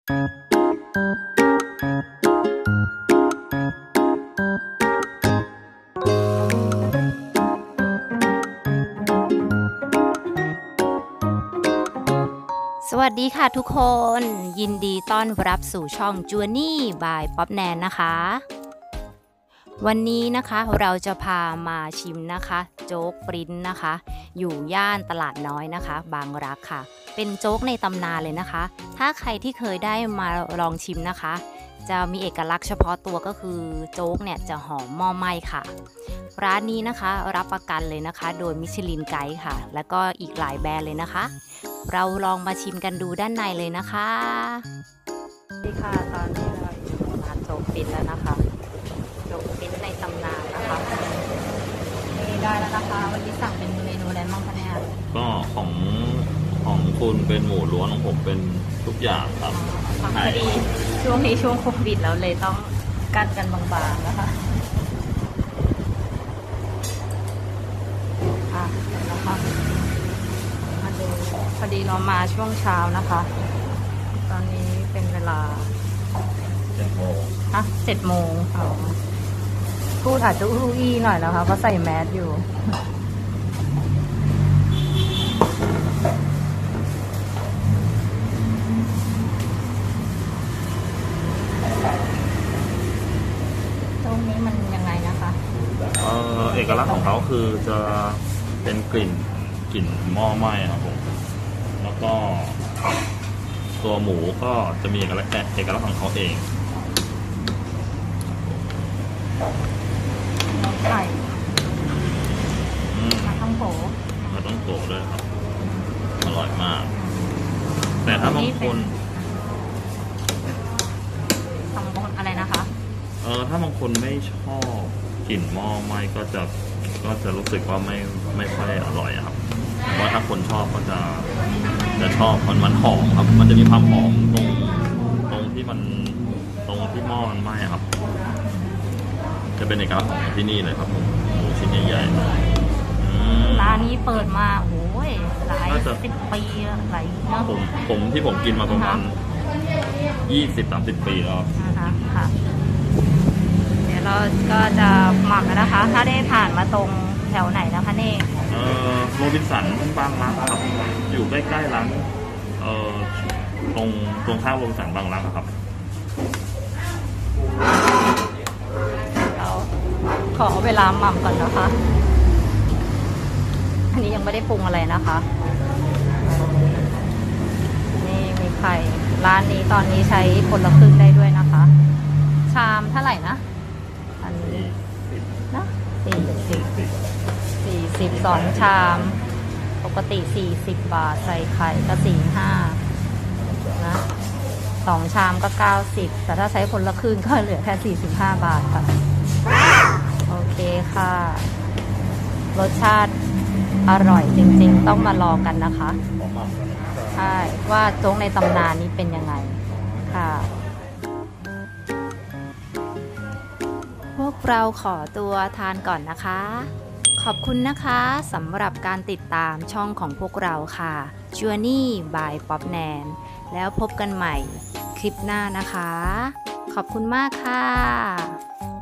สวัสดีค่ะทุกคนยินดีต้อนรับสู่ช่อง Journey by ป๊อปแนนนะคะวันนี้นะคะเราจะพามาชิมนะคะโจ๊กปริ้นนะคะอยู่ย่านตลาดน้อยนะคะบางรักค่ะเป็นโจ๊กในตำนานเลยนะคะถ้าใครที่เคยได้มาลองชิมนะคะจะมีเอกลักษณ์เฉพาะตัวก็คือโจ๊กเนี่ยจะหอมหม้อไหม้ค่ะร้านนี้นะคะรับประกันเลยนะคะโดยมิชลินไกด์ค่ะแล้วก็อีกหลายแบรนด์เลยนะคะเราลองมาชิมกันดูด้านในเลยนะคะนี่ค่ะตอนนี้เราอยู่ร้านโจ๊กปริ้นแล้วนะคะโจ๊กปริ้นในตำนานนะคะนี่ได้แล้วนะคะวันนี้สั่งเป็นเมนูอะไรบ้างคะเนี่ยก็ของคุณเป็นหมูล้วนของผมเป็นทุกอย่างครับพอดีช่วงนี้ช่วงโควิดแล้วเลยต้องกั้นกันบางๆนะคะนะคะมาดูพอดีเรามาช่วงเช้านะคะตอนนี้เป็นเวลา 7 โมง 7 โมงพูดอาจจะอู้อี้หน่อยนะคะเพราะใส่แมสอยู่ตรงนี้มันยังไงนะคะเอกลักษณ์ของเขาคือจะเป็นกลิ่นหม้อไหม้ครับผมแล้วก็ตัวหมูก็จะมีเอกลักษณ์ของเขาเองไข่มาต้องโผด้วยครับอร่อยมากแต่ถ้าบางคนอะไรนะคะถ้าบางคนไม่ชอบกลิ่นหม้อไหม้ก็จะรู้สึกว่าไม่ค่อยอร่อยครับแต่ว่าถ้าคนชอบก็จะชอบมันหอมครับมันจะมีความหอมตรงที่หม้อมันไหม้ครับจะเป็นเอกลักษณ์ของที่นี่เลยครับผมชิ้นใหญ่ๆร้านนี้เปิดมาโอ้ยหลาย10 ปีหลายเนาะผมที่ผมกินมาประมาณ20-30 ปีแล้วค่ะเดี๋ยวเราก็จะหมักนะคะ ถ้าได้ผ่านมาตรงแถวไหนนะคะเน่โรบินสันบางรักครับอยู่ใกล้ๆร้านตรงข้ามโรบินสันบางรักครับเราขอเวลาหมักก่อนนะคะอันนี้ยังไม่ได้ปรุงอะไรนะคะนี่มีไข่ร้านนี้ตอนนี้ใช้คนละครึ่งได้ด้วยนะคะชามเท่าไหร่นะอันนี้นะ42 ชามปกติ40 บาทใส่ไข่ก็45นะ2 ชามก็90แต่ถ้าใช้คนละครึ่งก็เหลือแค่45 บาทค่ะโอเคค่ะรสชาติอร่อยจริงๆต้องมาลองกันนะคะใช่ว่าโจ๊กในตำนานนี้เป็นยังไงค่ะพวกเราขอตัวทานก่อนนะคะขอบคุณนะคะสำหรับการติดตามช่องของพวกเราค่ะ Journey by ป๊อปแนนแล้วพบกันใหม่คลิปหน้านะคะขอบคุณมากค่ะ